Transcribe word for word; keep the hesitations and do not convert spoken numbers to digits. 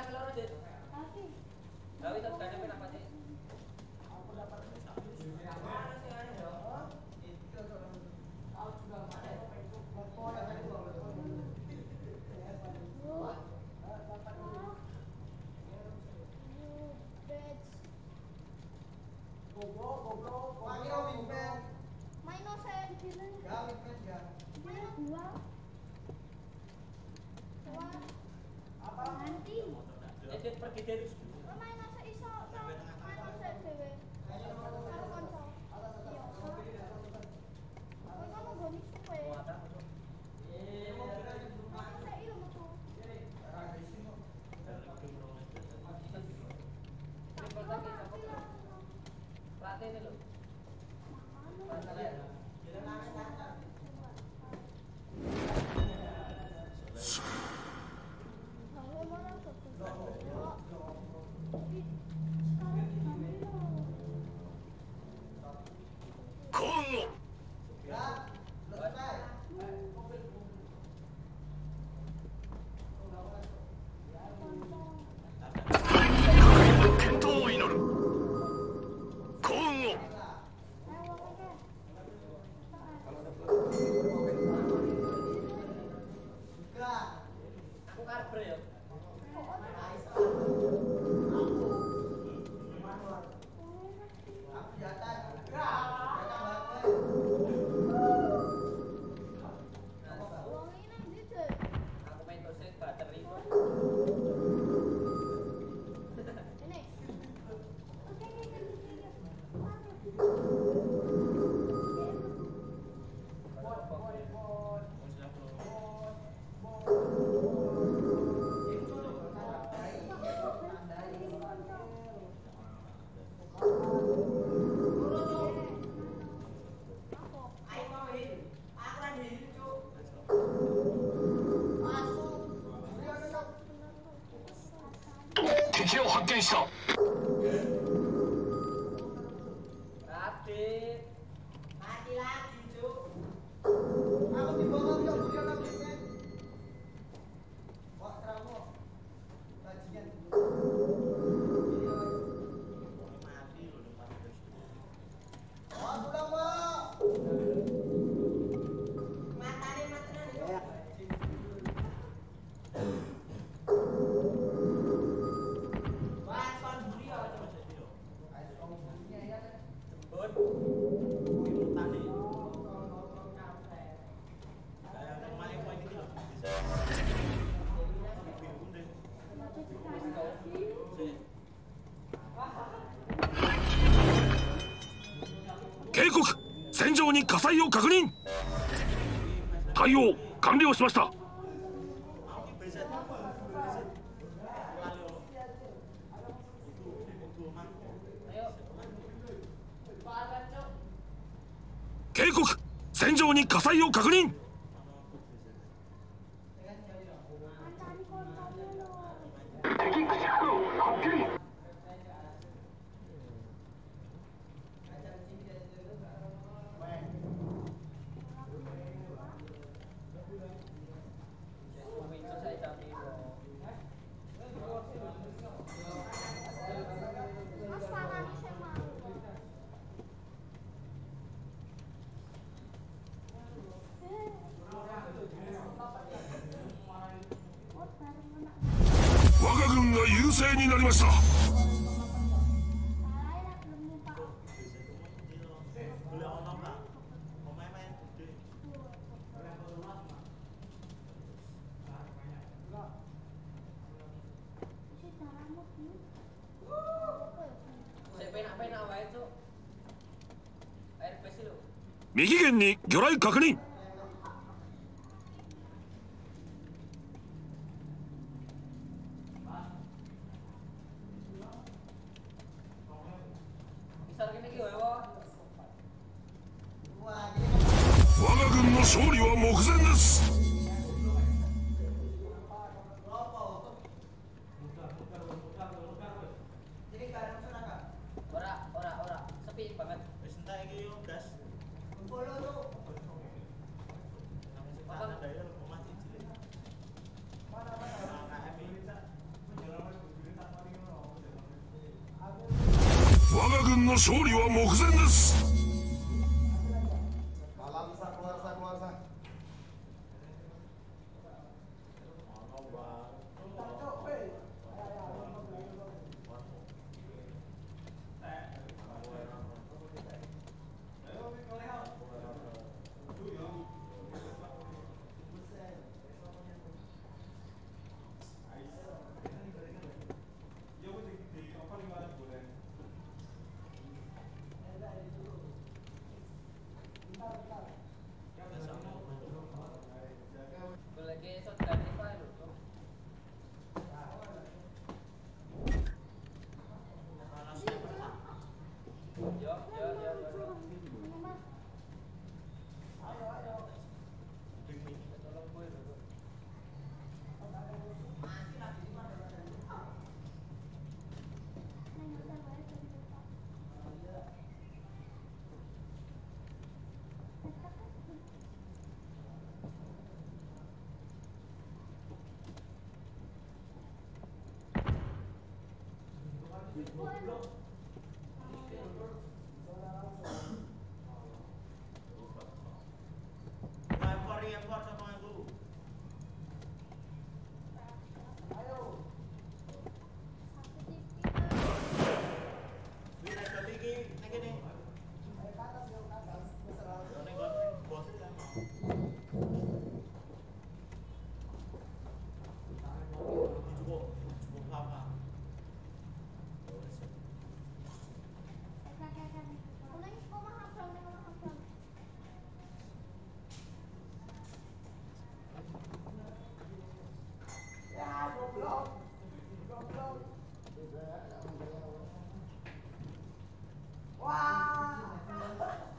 敵を発見した。 警告、戦場に火災を確認。対応完了しました。警告、戦場に火災を確認。 敵駆逐艦発見。 我が軍が優勢になりました。右舷に魚雷確認。我が軍の勝利は目前です。 Mana mana? 軍の勝利は目前です。 Malam sa keluar sa keluar sa. Wah.